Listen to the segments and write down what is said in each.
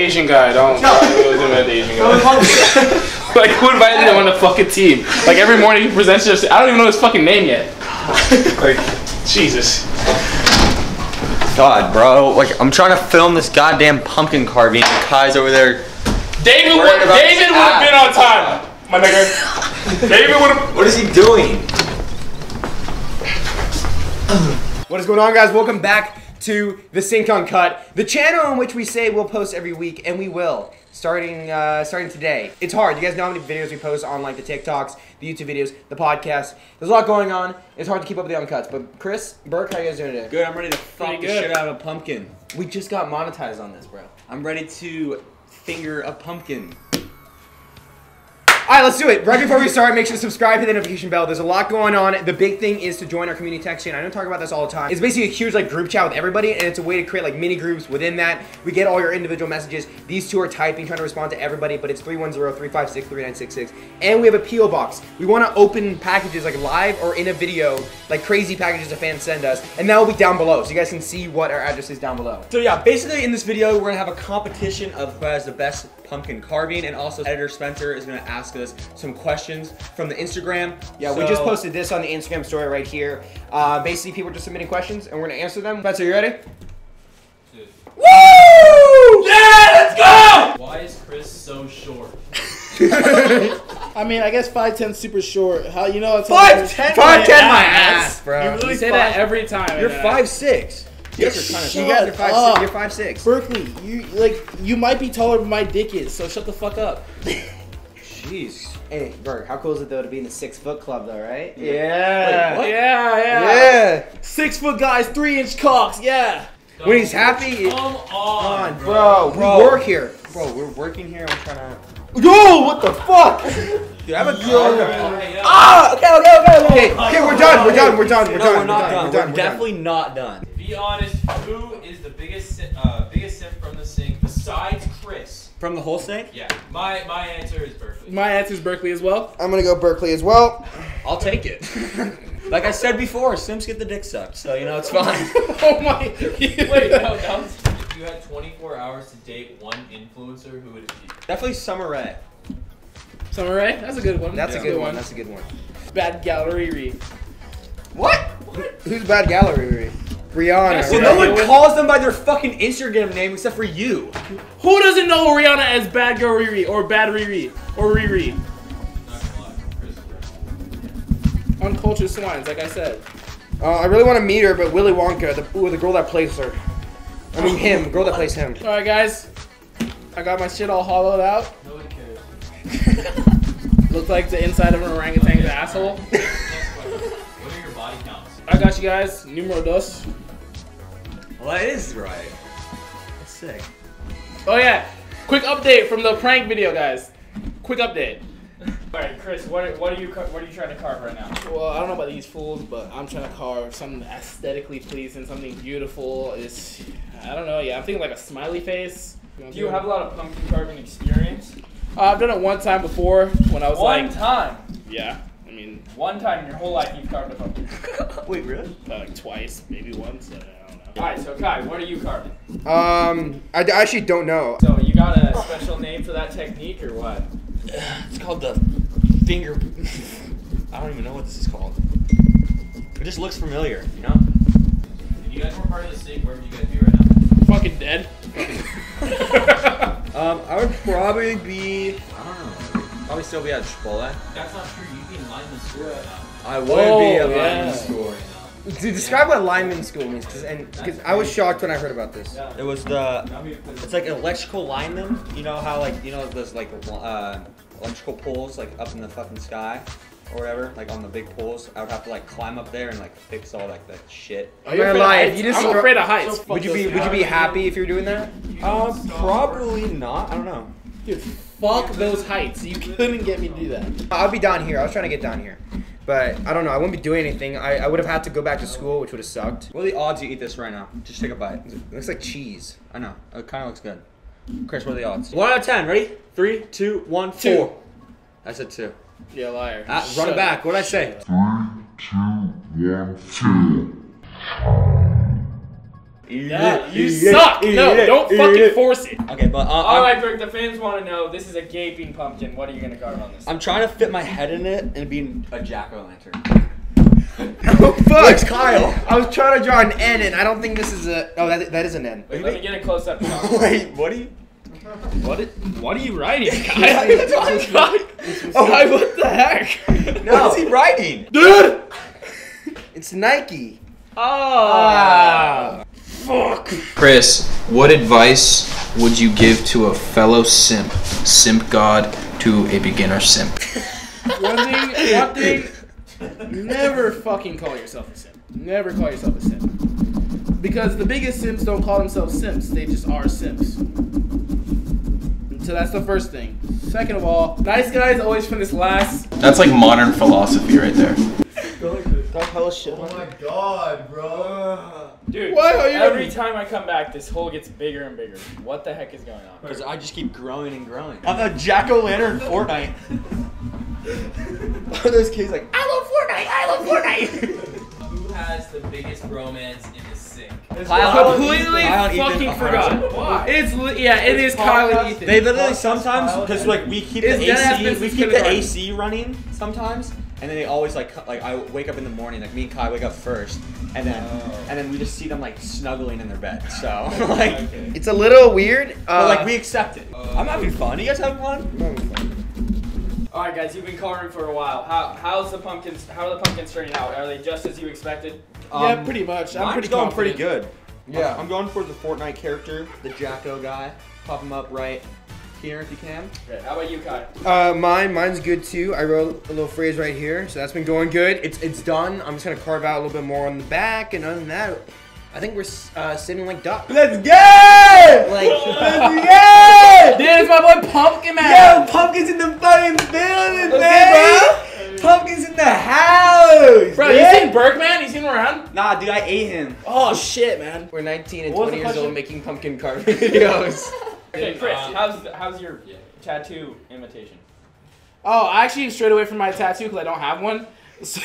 Asian guy. Don't invite the Asian guy. Like, who invited him on the fucking team? Like, every morning he presents us. I don't even know his fucking name yet. Like, Jesus. God, bro. Like, I'm trying to film this goddamn pumpkin carving. And Kai's over there. David would have been on time, my nigga. David would have. What is he doing? What is going on, guys? Welcome back to the Sync Uncut, the channel in which we say we'll post every week, and we will, starting today. It's hard. You guys know how many videos we post on, like the TikToks, the YouTube videos, the podcast. There's a lot going on. It's hard to keep up with the uncuts. But Chris, Burke, how you guys doing today? Good. I'm ready to fuck the shit out of a pumpkin. We just got monetized on this, bro. I'm ready to finger a pumpkin. Alright, let's do it. Right before we start, make sure to subscribe, hit the notification bell. There's a lot going on. The big thing is to join our community text chain. I don't talk about this all the time. It's basically a huge like group chat with everybody, and it's a way to create like mini groups within that. We get all your individual messages. These two are typing, trying to respond to everybody, but it's 310-356-3966. And we have a P.O. box. We want to open packages like live or in a video, like crazy packages the fans send us, and that will be down below, so you guys can see what our address is down below. So yeah, basically in this video, we're gonna have a competition of who has the best pumpkin carving, and also editor Spencer is gonna ask us some questions from the Instagram. Yeah, we just posted this on the Instagram story right here. Basically, people are just submitting questions, and we're gonna answer them. Spencer, you ready? Dude. Woo! Yeah, let's go! Why is Chris so short? I mean, I guess 5'10" super short. How you know it's 5'10" my ass, bro. You really You say that every time. You're 5'6". You guys are kind of short. You're 5'6". Berkeley, you might be taller than my dick is, so shut the fuck up. Jeez. Hey, Berg, how cool is it though to be in the 6 foot club though, right? Yeah. Wait, what? Yeah. 6 foot guys, 3-inch cocks. Yeah. When he's happy, Come on, bro. We work here. Bro, we're working here. I'm trying to. Yo, what the fuck? Dude, I have a Ah, okay. Okay, we're done. We're done. We're not done. We're We're definitely not done. Be honest, who is the biggest simp from the sink besides Chris? From the whole thing? Yeah, my answer is Berkeley. My answer is Berkeley as well. I'm gonna go Berkeley as well. I'll take it. Like I said before, Sims get the dick sucked, so you know it's fine. Oh my. Wait, no. If you had 24 hours to date one influencer, who would it be? Definitely Summer Rae. Summer Rae? That's a good one. That's a good one. That's a good one. Bad gallery. What? Who's bad gallery? Rihanna. Well, no one calls them by their fucking Instagram name except for you. Who doesn't know Rihanna as Bad Girl Riri or Bad Riri or Riri? Not gonna lie, Chris is Berkeley. Uncultured swines, like I said. I really want to meet her, but Willy Wonka, the girl that plays her. I mean him, the girl that plays him. All right, guys. I got my shit all hollowed out. Nobody cares. Looks like the inside of an orangutan's asshole. Next question. What are your body counts? I got you guys. Numero dos. Well, that is right. That's sick. Oh yeah, quick update from the prank video, guys. Quick update. All right, Chris. What are you trying to carve right now? Well, I don't know about these fools, but I'm trying to carve something aesthetically pleasing, something beautiful. It's, I don't know. Yeah, I'm thinking like a smiley face. Do you have a lot of pumpkin carving experience? I've done it one time before when I was One time. yeah. I mean, One time in your whole life you've carved a pumpkin. Wait, really? like twice, maybe once. I don't know. All right, so Kai, what are you carving? I actually don't know. So you got a special name for that technique or what? It's called the finger. I don't even know what this is called. It just looks familiar, you know? If you guys were part of the sink, where would you guys be right now? Fucking dead. I would probably be. I don't know. Probably still be at Chipotle. That's not true. You'd be in lineman school right now. I would be at yeah. lineman school. Dude, describe what lineman school means, because I was shocked when I heard about this. It was it's like electrical lineman. You know how like those like electrical poles like up in the fucking sky or whatever, like on the big poles. I would have to like climb up there and like fix all like that shit. Are you I'm afraid gonna lie, of if heights? you just I'm afraid of heights. Would you be happy if you were doing that? Probably not. I don't know. Dude, fuck those heights. You couldn't get me to do that. I'd be down here. I was trying to get down here. But I don't know. I wouldn't be doing anything. I would have had to go back to school, which would have sucked. What are the odds you eat this right now? Just take a bite. It looks like cheese. I know. It kind of looks good. Chris, what are the odds? 1 out of 10. Ready? 3, 2, 1, 4. I said 2. Yeah, liar. Run it back. What did I say? 3, 2, 1, 2. Yeah, you suck. No, don't fucking force it. Okay, but All right, Brooke, the fans want to know, this is a gaping pumpkin. What are you going to carve on this? I'm trying to fit my head in it and be a jack-o'-lantern. Oh fuck! Where's Kyle? I was trying to draw an N, and I don't think this is a. Oh, that is an N. Wait, let me get a close-up. Wait, what are you? What are you writing, Kyle? Oh, what the heck? No. What is he writing? Dude! It's Nike. Oh. Fuck. Chris, what advice would you give to a fellow simp god to a beginner simp? One thing, never fucking call yourself a simp. Never call yourself a simp. Because the biggest simps don't call themselves simps, they just are simps. So that's the first thing. Second of all, nice guys always finish last. That's like modern philosophy right there. Oh my god, bro. Dude, Why are you every time I come back, this hole gets bigger and bigger. What the heck is going on? Because I just keep growing and growing. I'm a jack-o'-lantern Fortnite. Those kids like, I love Fortnite. Who has the biggest romance in the sink? Kyle, Completely Kyle and Ethan, fucking 100%. forgot. Why? It is Kyle and Ethan. They literally sometimes, because like we keep the It's deadass AC, business we keep the kindergarten. AC running sometimes, and then they always like I wake up in the morning, like me and Kyle wake up first, and then we just see them like snuggling in their bed. So like, It's a little weird. but like we accept it. I'm having fun. You guys having fun? All right, guys, you've been coloring for a while. How are the pumpkins turning out? Are they just as you expected? Yeah, pretty much. I'm Mine's pretty going confident. pretty good. Yeah. I'm going for the Fortnite character, the Jacko guy. Pop him up right here if you can. Great. How about you, Kai? Mine's good too. I wrote a little phrase right here, so that's been going good. It's done. I'm just gonna carve out a little bit more on the back, and other than that, I think we're sitting like ducks. Let's go! Like, Dude, it's my boy Pumpkin Man. Yo, Pumpkin's in the fucking building, man! Pumpkin's in the house! Bro, yeah? you seen Berkman? You seen him around? Nah, dude, I ate him. Oh shit, man. we're 19 and What was 20 the years question? old making pumpkin carving videos. Okay, Chris, how's your tattoo imitation? Oh, I actually strayed away from my tattoo because I don't have one. So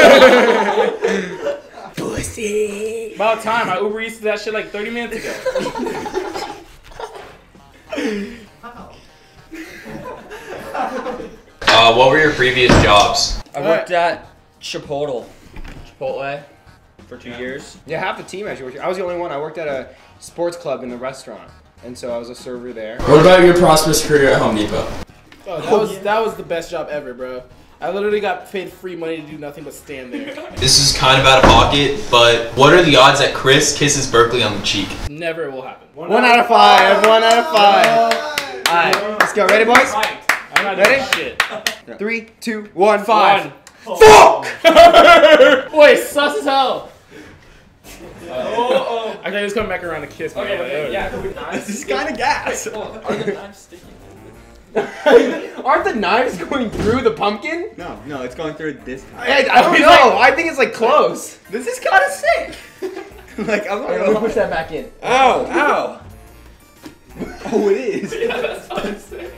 Pussy. about time. I Uber Eats that shit like 30 minutes ago. What were your previous jobs? I worked at Chipotle for 2 years. Yeah, half the team actually worked here. I was the only one. I worked at a sports club in the restaurant, and so I was a server there. What about your prosperous career at Home Depot? Oh, that was the best job ever, bro. I literally got paid free money to do nothing but stand there. This is kind of out of pocket, but what are the odds that Chris kisses Berkeley on the cheek? Never will happen. 1 out of 5. 1 out of 5. All right, let's go. Ready, boys? I'm not Ready? doing shit. 3, 2, 1, 5. Fuck! Wait, sus as hell. I thought he was coming back around to kiss me. Okay, yeah. This is kind of gas. Are the knives sticky? Aren't the knives going through the pumpkin? No, it's going through this. I don't know. I think it's like close. This is kind of sick. Like, I'm Let me push that back in. Ow! Oh, it is. Yeah, that's what I'm saying.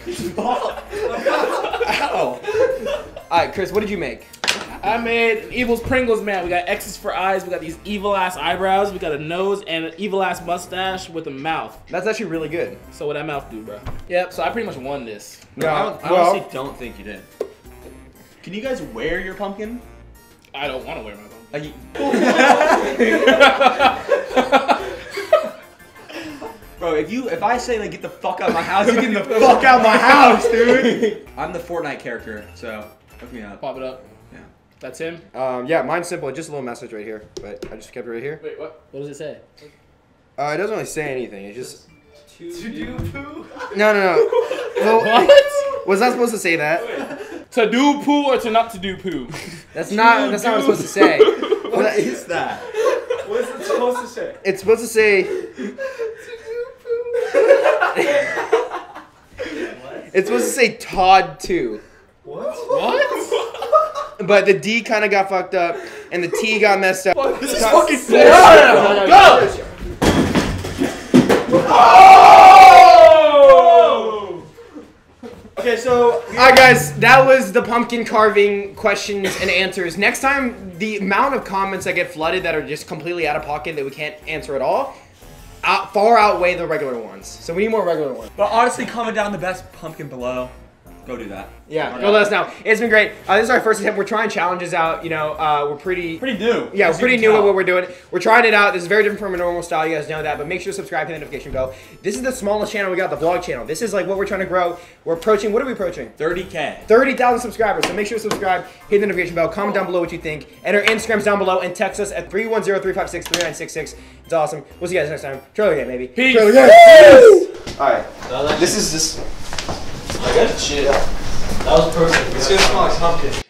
Ow! Alright, Chris, what did you make? I made Evil's Pringles, man. We got X's for eyes. We got these evil ass eyebrows. We got a nose and an evil ass mustache with a mouth. That's actually really good. So what that mouth do, bro? Yep. So I pretty much won this. No, I honestly don't think you did. Can you guys wear your pumpkin? I don't want to wear my pumpkin. Bro, if I say like get the fuck out of my house, you get the fuck out of my house, dude. I'm the Fortnite character, so hook me up. Pop it up. Yeah. That's him. Yeah, mine's simple. Just a little message right here, but I just kept it right here. Wait, what? What does it say? It doesn't really say anything. It just. To do poo? No. Well, What? was I supposed to say that? To do poo or to not to do poo? That's not what I'm supposed to say. What is that? What is it supposed to say? It's supposed to say. It's supposed to say Todd 2. What? But the D kind of got fucked up, and the T got messed up. This is fucking No. Go! Okay, so Alright guys, that was the pumpkin carving questions and answers. Next time, the amount of comments that get flooded that are just completely out of pocket that we can't answer at all, far outweigh the regular ones. So we need more regular ones. But honestly, comment down the best pumpkin below. Go do that. Yeah, go let us know. It's been great. This is our first attempt. We're trying challenges out. You know, we're pretty new. Yeah, we're pretty new at what we're doing. We're trying it out. This is very different from a normal style. You guys know that. But make sure to subscribe, hit the notification bell. This is the smallest channel we got, the vlog channel. This is like what we're trying to grow. We're approaching. What are we approaching? 30K. 30,000 subscribers. So make sure to subscribe, hit the notification bell, comment down below what you think, and our Instagram's down below, and text us at 310-356-3966. It's awesome. We'll see you guys next time. Trailer game, baby. Peace. Trailer game. All right. This is this. Good shit. That was perfect. It's gonna smell like pumpkin.